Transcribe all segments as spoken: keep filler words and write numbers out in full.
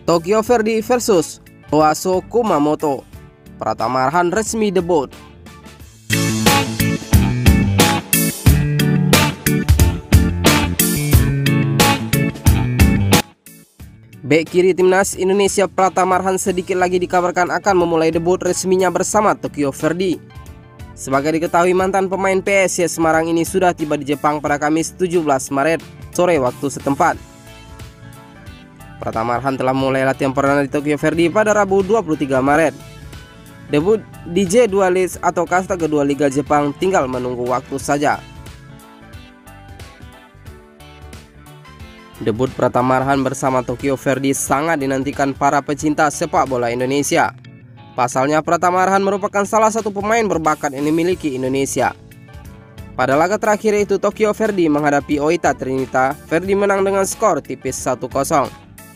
Tokyo Verdy versus Roasso Kumamoto. Pratama Arhan resmi debut. Bek kiri timnas Indonesia Pratama Arhan sedikit lagi dikabarkan akan memulai debut resminya bersama Tokyo Verdy. Sebagai diketahui, mantan pemain P S I Semarang ini sudah tiba di Jepang pada Kamis tujuh belas Maret sore waktu setempat. Pratama Arhan telah mulai latihan perdana di Tokyo Verdy pada Rabu dua puluh tiga Maret. Debut di J dua League atau kasta kedua Liga Jepang tinggal menunggu waktu saja. Debut Pratama Arhan bersama Tokyo Verdy sangat dinantikan para pecinta sepak bola Indonesia. Pasalnya, Pratama Arhan merupakan salah satu pemain berbakat yang dimiliki Indonesia. Pada laga terakhir itu Tokyo Verdy menghadapi Oita Trinita, Verdy menang dengan skor tipis satu kosong.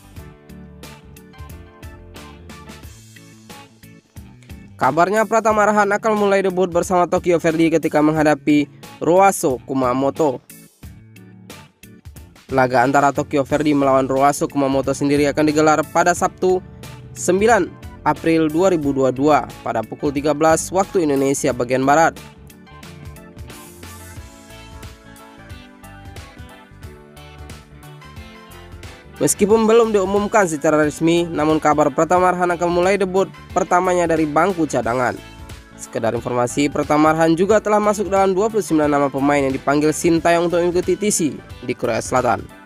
Kabarnya Pratama Arhan akan mulai debut bersama Tokyo Verdy ketika menghadapi Roasso Kumamoto. Laga antara Tokyo Verdy melawan Roasso Kumamoto sendiri akan digelar pada Sabtu sembilan April dua ribu dua puluh dua pada pukul tiga belas waktu Indonesia bagian Barat. Meskipun belum diumumkan secara resmi, namun kabar Pratama Arhan akan mulai debut pertamanya dari bangku cadangan. Sekedar informasi, Pratama Arhan juga telah masuk dalam dua puluh sembilan nama pemain yang dipanggil Sintayong untuk mengikuti T C di Korea Selatan.